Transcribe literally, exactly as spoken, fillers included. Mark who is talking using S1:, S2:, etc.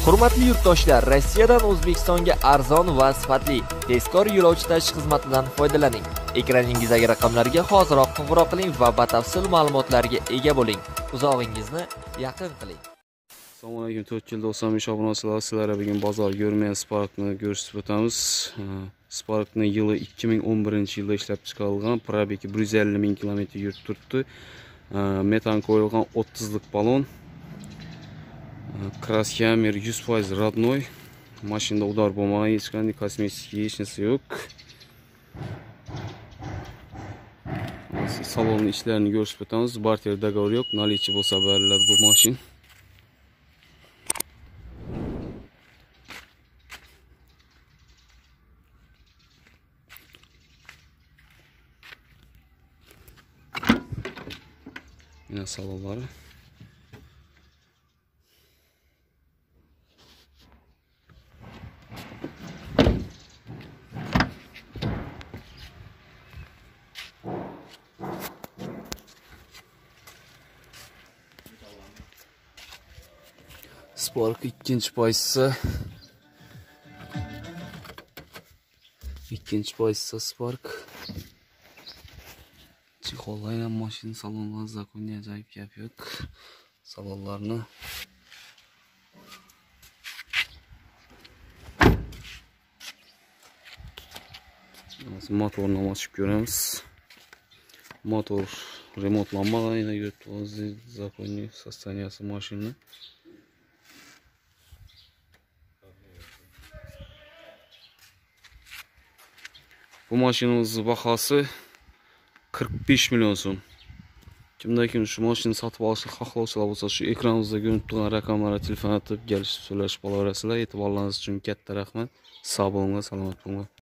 S1: Hurmatli yurtdoshlar, Rossiyadan O'zbekistonga arzon va sifatli tezkor yo'lovchi tashish xizmatidan foydalaning. Ekraningizdagi raqamlarga hoziroq qo'ng'iroq qiling va batafsil ma'lumotlarga ega bo'ling. Uzog'ingizni yaqin qiling.
S2: Assalomu alaykum, to'rt yil to'qson besh obunachilar, sizlarga bugun bozor ko'rmagan Spark'ni ko'rsatib o'tamiz. Spark'ni yili ikki ming o'n birinchi yilda ishlab chiqarilgan, probegi bir yuz ellik ming kilometr yurib turibdi. Metan qo'yilgan o'ttizlik balon. Kraskamer yuz foiz родной. Mashinada udar bo'lmagan, hech qanday kosmetik hech narsa yo'q. Salon ishlarini ko'rsatib o'tamiz. Barter dogovor yo'q, наличие bo'lsa beriladi bu mashin. Yine salonları. Spark ikinci payısı. İkinci payısı Spark. Çikolayla maşın salonları zakonni acayip yapıyor. Salonlarını. Motoruna basıp göremiz. Motor remontlanmadan yine yürütüyoruz. Zakonni состояниясы maşını. Bu maşinimizin bahası qirq besh million so'm. Kimdaki şu maşını satıp alışık xohlovchilar bo'lsa, şu ekranımızda görünüp turgan raqamlarga telefon atib, kelishib so'rashib olaverasizlar. E'tiborlaringiz uchun katta rahmat. Sog' bo'linglar, salomat bo'linglar.